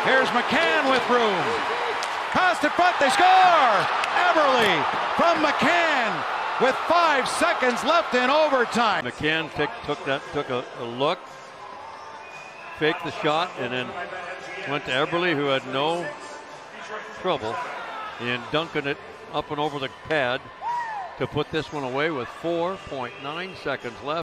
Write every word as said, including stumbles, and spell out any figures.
Here's McCann with room. Pass to front, they score! Eberle from McCann with five seconds left in overtime. McCann took, took that, took a, a look, faked the shot, and then went to Eberle, who had no trouble in dunking it up and over the pad to put this one away with four point nine seconds left.